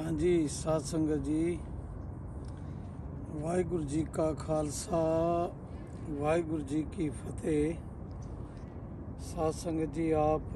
हाँ जी साध संगत जी, वाहिगुरु जी का खालसा वाहिगुरु जी की फतेह। साध संगत जी, आप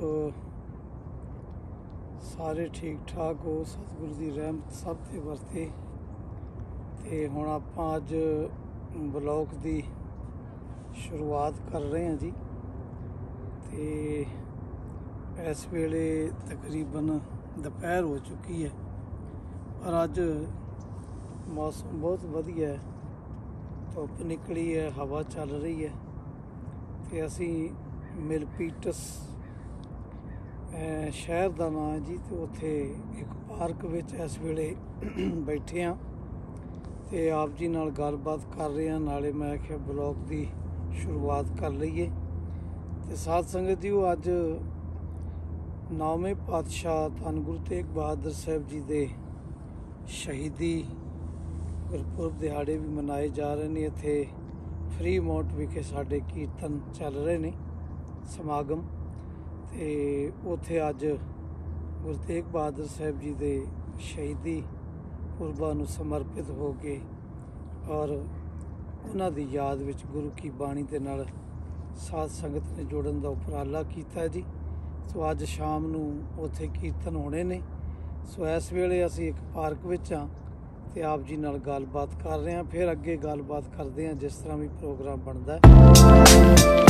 सारे ठीक ठाक हो? सतगुरु की रहमत सब ते वरते। ते हुण आपां अज ब्लॉग की शुरुआत कर रहे हैं जी। ते इस वेले तकरीबन दोपहर हो चुकी है, पर अज मौसम बहुत वधिया है, धुप निकली है, हवा चल रही है। तो असी मिलपीटस शहर का नाम है जी, तो उत्थे एक पार्क विच इस वेले बैठे हाँ ते आप जी नाल गलबात कर रहे हैं। नाले मैं आख्या ब्लॉग की शुरुआत कर लईए। तो साध संगत जी, वो अज 9वें पातशाह धन गुरु तेग बहादुर साहब जी के शहीदी गुरपुरब दिहाड़े भी मनाए जा रहे हैं। इत्थे फ्री माउंट विखे साडे कीर्तन चल रहे हैं, समागम। ते उत्थे अज गुरु तेग बहादुर साहब जी के शहीदी पुरबां नूं समर्पित हो के और उन्हां दी याद विच गुरु की बाणी दे नाल साध संगत ने जोड़न दा उपराला कीता जी। सो अज शाम नूं उत्थे कीर्तन होने ने। सो इस वेले असीं एक पार्क विच हाँ ते आप जी नाल गलबात कर रहे हैं। फिर अगे गलबात करते हैं जिस तरह भी प्रोग्राम बनता है।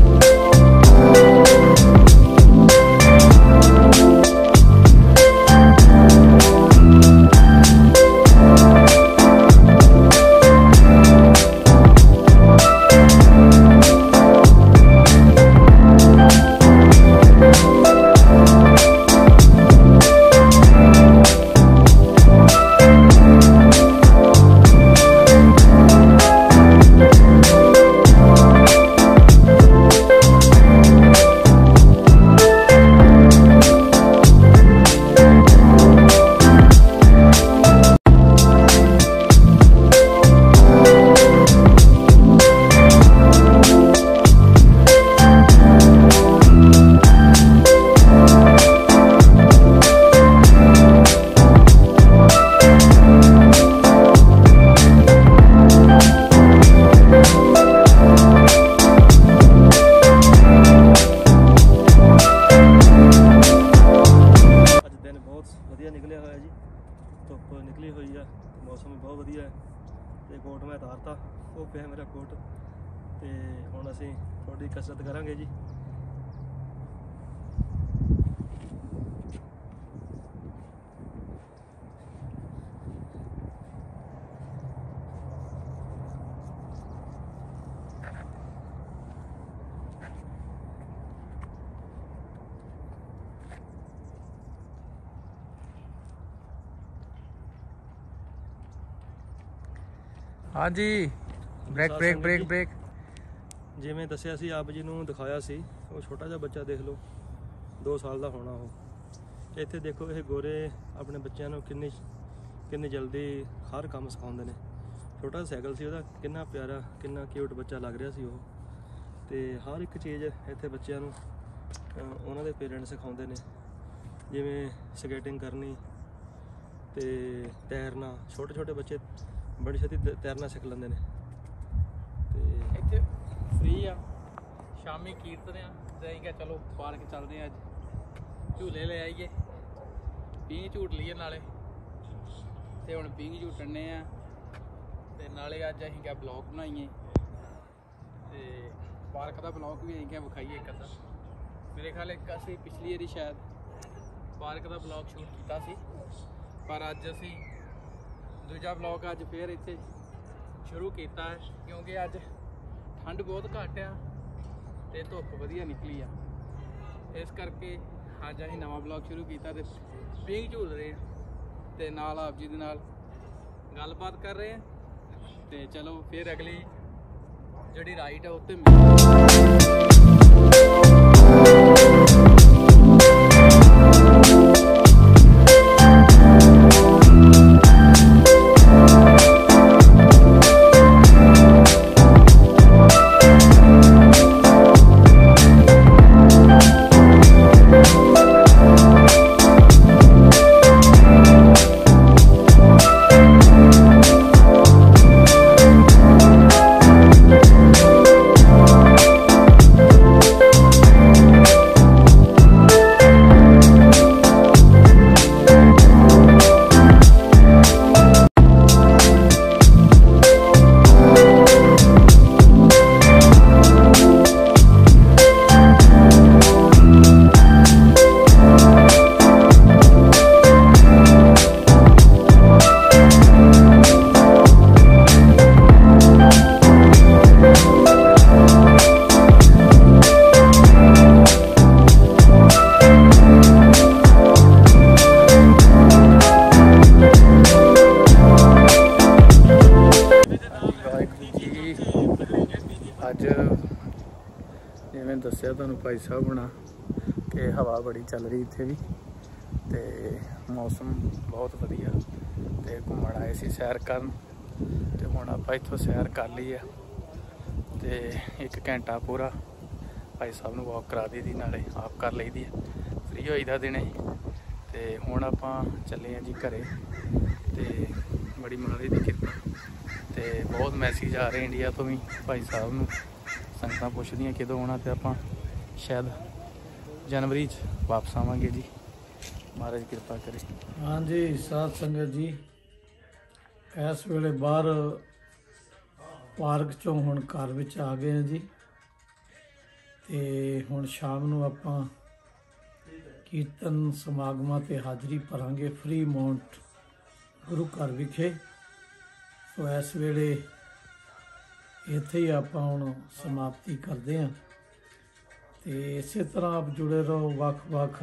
निकलिया होया जी, धुप निकली हुई है, मौसम बहुत वधिया है। तो कोट मैं तारता, वो पे मेरा कोट। तो हुण असीं थोड़ी कसरत करांगे जी। हाँ जी, ब्रेक ब्रेक ब्रेक ब्रेक। जिवें दस्सिया सी आप जी नूं दिखाया सी, वो छोटा जिहा बच्चा देख लो, 2 साल का होना। वो इत्थे देखो, ये गोरे अपने बच्चों नूं किन्नी जल्दी हर काम सिखाउंदे ने। छोटा जिहा साइकिल सी, ਉਹਦਾ किन्ना प्यारा किन्ना क्यूट बच्चा लग रहा सी। ਉਹ ते हर एक चीज़ इत्थे बच्चों नूं उन्हां दे पेरेंट्स सिखाउंदे ने, जिवें स्केटिंग करनी ते तैरना। छोटे छोटे बच्चे बड़ी छेती तैरना सिख लेंदे ने। ते इत्थे फ्री आ, शामी कीर्तन आ, ते असीं क्या चलो पार्क चलदे आ। अज झूले ले आइए, पींघ झूट लीए नाले। ते हुण पींघ झूटने आ ते नाले अज असीं क्या ब्लॉग बनाइए। ते पार्क का ब्लॉग भी असीं क्या विखाइए एक अद्धा। मेरे ख्याल एक असीं पिछली वारी शायद पार्क का ब्लॉग शूट कीता सी, पर अज असीं दूजा ब्लॉग अज फिर इत्थे शुरू किया है, क्योंकि अज ठंड बहुत घट आ ते धुप वधिया निकली आ। इस करके अज असीं नवां ब्लॉग शुरू किया ते पींघ झूल रहे हैं ते नाल आप जी दे नाल गलबात कर रहे हैं। ते चलो फिर अगली जिहड़ी राइड है उत्ते ਦਿਖਾਇਆ ਤੁਹਾਨੂੰ ਭਾਈ ਸਾਹਿਬ ਹੋਣਾ ਕਿ ਹਵਾ ਬੜੀ ਚੱਲ ਰਹੀ ਇੱਥੇ ਵੀ ਤੇ ਮੌਸਮ ਬਹੁਤ ਵਧੀਆ ਤੇ ਘੁੰਮਣ ਆਏ ਸੀ ਸੈਰ ਕਰਨ ਤੇ ਹੁਣ ਆਪਾਂ ਇੱਥੋਂ ਸੈਰ ਕਰ ਲਈ ਆ ਤੇ 1 ਘੰਟਾ ਪੂਰਾ ਭਾਈ ਸਾਹਿਬ ਨੂੰ ਵਾਕ ਕਰਾ ਦਿੱਤੀ ਨਾਲੇ ਆਪ ਕਰ ਲਈਦੀ ਆ ਫ੍ਰੀ ਹੋਈਦਾ ਦਿਨੇ ਤੇ ਹੁਣ ਆਪਾਂ ਚੱਲੇ ਆ ਜੀ ਘਰੇ ਤੇ ਬੜੀ ਮਹਾਰਾਜ ਦੀ ਕਿਰਪਾ ਤੇ ਬਹੁਤ ਮੈਸੇਜ ਆ ਰਹੇ ਇੰਡੀਆ ਤੋਂ ਵੀ ਭਾਈ ਸਾਹਿਬ ਨੂੰ ਸੰਗਤਾਂ ਪੁੱਛਦੀਆਂ ਕਦੋਂ ਆਉਣਾ ਤੇ ਆਪਾਂ ਸ਼ਾਇਦ जनवरी वापस आवांगे जी महाराज कृपा करे। हाँ जी साध संगत जी इस वेले बाहर पार्क चों हुण घर विच आ गए हैं जी ते हुण शाम नूं आपां कीर्तन समागमां ते हाज़री भरांगे फ्री माउंट गुरु घर विखे। सो इस वेले इत्थे ही आपां हुण समाप्ति करदे हां ਤੇ ਇਸੇ ਤਰ੍ਹਾਂ ਆਪ ਜੁੜੇ ਰਹੋ ਵੱਖ-ਵੱਖ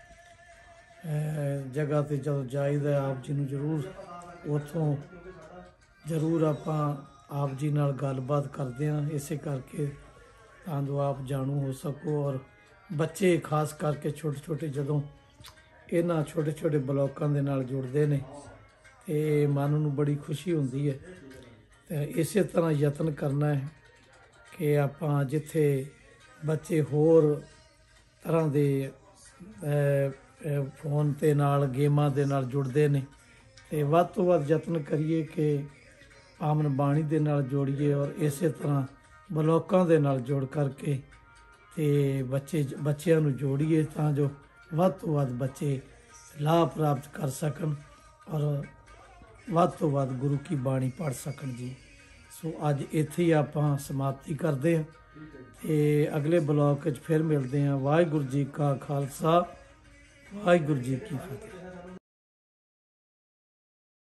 ਜਗ੍ਹਾ ਤੇ ਜਦੋਂ ਜਾਈਦਾ ਆਪ ਜੀ ਨੂੰ ਜ਼ਰੂਰ ਉੱਥੋਂ ਜ਼ਰੂਰ ਆਪਾਂ ਆਪ ਜੀ ਨਾਲ ਗੱਲਬਾਤ ਕਰਦੇ ਹਾਂ ਇਸੇ ਕਰਕੇ ਤਾਂ ਜੋ ਆਪ ਜਾਣੂ ਹੋ ਸਕੋ। ਔਰ ਬੱਚੇ ਖਾਸ ਕਰਕੇ ਛੋਟੇ ਜਦੋਂ ਇਹਨਾਂ ਛੋਟੇ ਬਲਾਕਾਂ ਦੇ ਨਾਲ ਜੁੜਦੇ ਨੇ ਤੇ ਮਨ ਨੂੰ ਬੜੀ ਖੁਸ਼ੀ ਹੁੰਦੀ ਹੈ। ਤੇ ਇਸੇ ਤਰ੍ਹਾਂ ਯਤਨ ਕਰਨਾ ਹੈ ਕਿ ਆਪਾਂ ਜਿੱਥੇ ਬੱਚੇ ਹੋਰ ਤਰ੍ਹਾਂ ਦੇ ਫੋਨ ਤੇ ਨਾਲ ਗੇਮਾਂ ਦੇ ਨਾਲ ਜੁੜਦੇ ਨੇ ਤੇ ਵੱਧ ਤੋਂ ਵੱਧ ਯਤਨ ਕਰੀਏ ਕਿ ਪਾਵਨ ਬਾਣੀ ਦੇ ਨਾਲ ਜੋੜੀਏ ਔਰ ਇਸੇ ਤਰ੍ਹਾਂ ਬਲਾਕਾਂ ਦੇ ਨਾਲ ਜੋੜ ਕਰਕੇ ਤੇ ਬੱਚਿਆਂ ਨੂੰ ਜੋੜੀਏ ਤਾਂ ਜੋ ਵੱਧ ਤੋਂ ਵੱਧ ਬੱਚੇ ਲਾਭ ਪ੍ਰਾਪਤ ਕਰ ਸਕਣ ਔਰ ਵੱਧ ਤੋਂ ਵੱਧ ਗੁਰੂ ਕੀ ਬਾਣੀ ਪੜ੍ਹ ਸਕਣ ਜੀ। ਸੋ ਅੱਜ ਇੱਥੇ ਹੀ ਆਪਾਂ ਸਮਾਪਤੀ ਕਰਦੇ ਹਾਂ ਤੇ ਅਗਲੇ ਬਲਾਕ ਵਿੱਚ ਫਿਰ ਮਿਲਦੇ ਹਾਂ। ਵਾਹਿਗੁਰੂ ਜੀ ਕਾ ਖਾਲਸਾ ਵਾਹਿਗੁਰੂ ਜੀ ਕੀ ਫਤਿਹ।